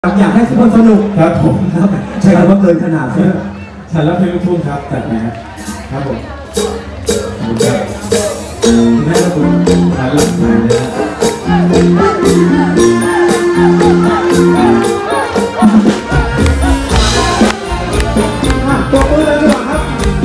อยากให้ทุกคนสนุกครับผมครับใช่ครับว่าเกินขนาดใช่ไหมฉันรับเพลงลูกทุ่งครับจัดนะครับผมขอบคุณครับคุณแม่คุณฉันรับเพลงนะตัวมือเลยดีกว่าครับ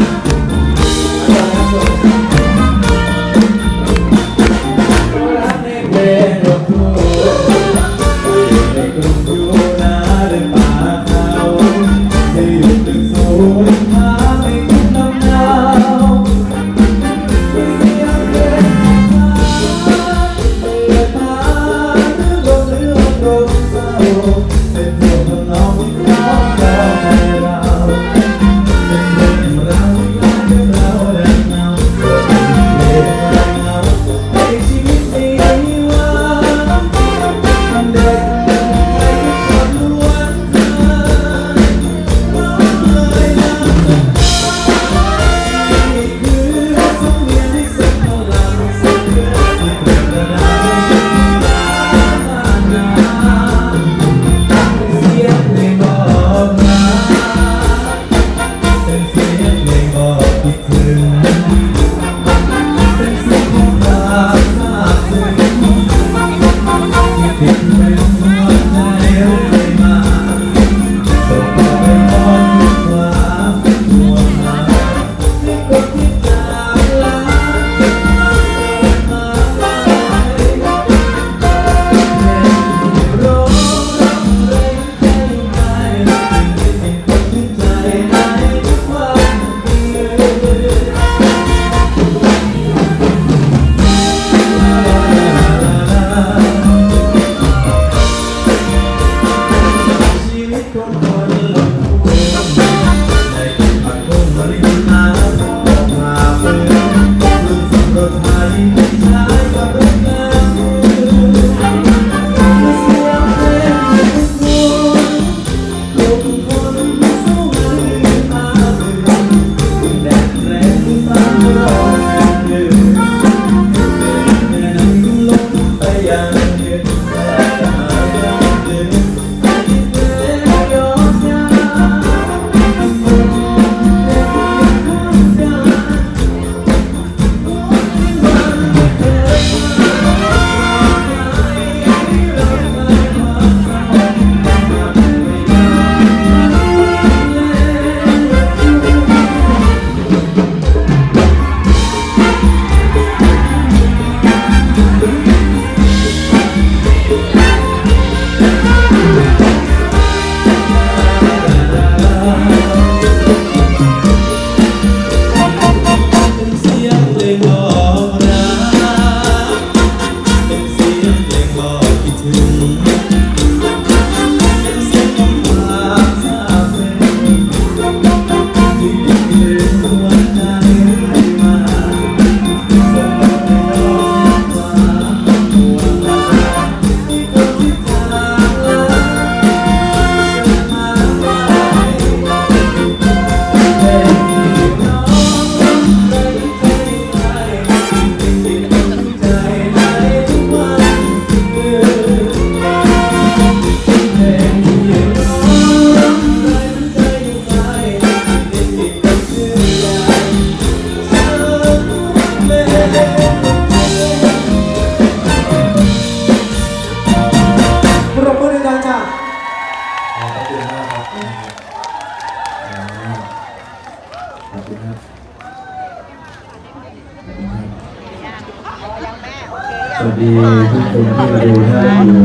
สวัสดีทุกคนที่มาดูนะ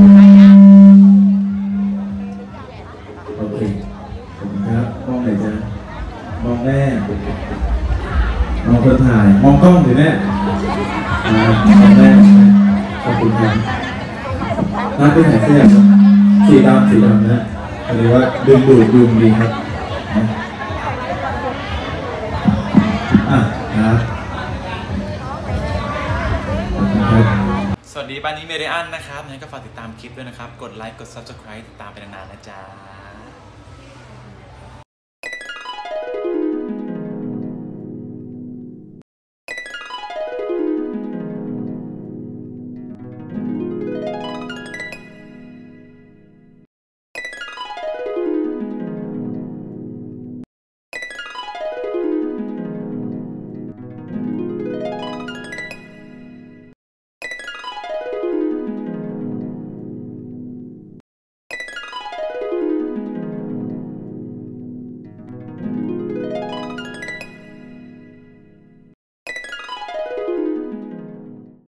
โอเคขอบคุณครับมองไหนจ๊ะมองแม่มองคนถ่ายมองกล้องสิแม่มองแม่ขอบคุณครับร้านเป็นไหนเสื้อสีดำนะหรือว่าดึงดูดยุงดีครับครับสวัสดีบ้านนี้เมเดียนนะครับงั้นก็ฝากติดตามคลิปด้วยนะครับกดไลค์กด Subscribe ติดตามไปนานๆนะจ๊ะ